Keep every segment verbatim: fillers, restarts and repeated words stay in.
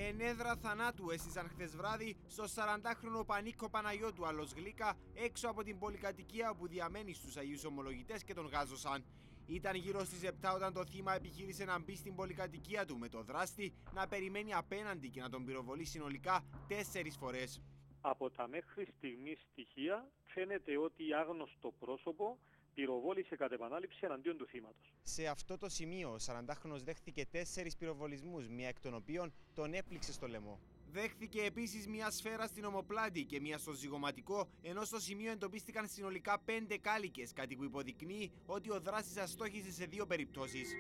Ενέδρα θανάτου έστησαν χθες βράδυ στο σαραντάχρονο Πανίκο Παναγιώτου Άλλος Γλύκα έξω από την πολυκατοικία όπου διαμένει στους Αγίους Ομολογητές και τον γάζωσαν. Ήταν γύρω στις επτά όταν το θύμα επιχείρησε να μπει στην πολυκατοικία του με το δράστη να περιμένει απέναντι και να τον πυροβολεί συνολικά τέσσερις φορές. Από τα μέχρι στιγμής στοιχεία φαίνεται ότι άγνωστο πρόσωπο πυροβόλησε κατ' επανάληψη εναντίον του θύματος. Σε αυτό το σημείο, ο σαραντάχρονος δέχθηκε τέσσερις πυροβολισμούς, μία εκ των οποίων τον έπληξε στο λαιμό. Δέχθηκε επίσης μία σφαίρα στην ομοπλάτη και μία στο ζυγωματικό, ενώ στο σημείο εντοπίστηκαν συνολικά πέντε κάλικες, κάτι που υποδεικνύει ότι ο δράστης αστόχησε σε δύο περιπτώσεις.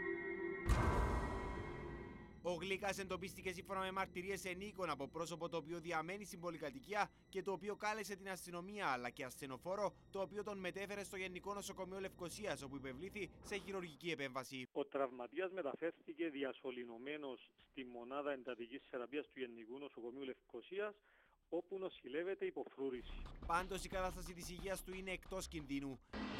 Ο Γλύκας εντοπίστηκε σύμφωνα με μαρτυρίες ενίκων από πρόσωπο το οποίο διαμένει στην πολυκατοικία και το οποίο κάλεσε την αστυνομία αλλά και ασθενοφόρο, το οποίο τον μετέφερε στο Γενικό Νοσοκομείο Λευκωσίας, όπου υπευλήθη σε χειρουργική επέμβαση. Ο τραυματίας μεταφέρθηκε διασωληνωμένος στη μονάδα εντατικής θεραπείας του Γενικού Νοσοκομείου Λευκωσίας, όπου νοσηλεύεται υπό φρούρηση. Πάντως η κατάσταση της υγείας του είναι εκτός κινδύνου.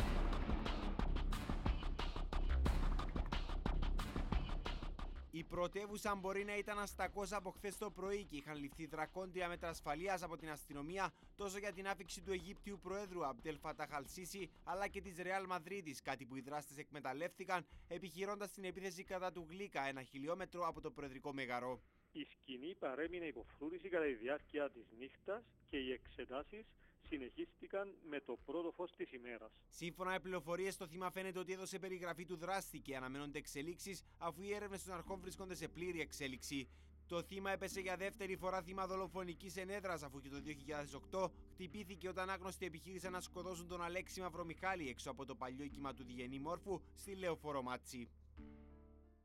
Η πρωτεύουσα μπορεί να ήταν αστακός από χθες το πρωί και είχαν ληφθεί δρακόντια μέτρα ασφαλείας από την αστυνομία τόσο για την άφιξη του Αιγύπτιου Προέδρου Αμπτέλ Φατάχ Αλ Σίσι αλλά και της Ρεάλ Μαδρίτης, κάτι που οι δράστες εκμεταλλεύτηκαν επιχειρώντας την επίθεση κατά του Γλύκα ένα χιλιόμετρο από το προεδρικό μέγαρο. Η σκηνή παρέμεινε υπό φρούρηση κατά τη διάρκεια της νύχτας και οι εξετάσεις συνεχίστηκαν με το πρώτο φως της ημέρας. Σύμφωνα με πληροφορίες, το θύμα φαίνεται ότι έδωσε περιγραφή του δράστη και αναμένονται εξελίξεις αφού οι έρευνες των αρχών βρίσκονται σε πλήρη εξέλιξη. Το θύμα έπεσε για δεύτερη φορά θύμα δολοφονικής ενέδρας αφού και το δύο χιλιάδες οκτώ χτυπήθηκε όταν άγνωστοι επιχείρησαν να σκοτώσουν τον Αλέξη Μαυρομιχάλη έξω από το παλιό οίκημα του Διγενή Μόρφου στη Λεωφόρο Μάτσι.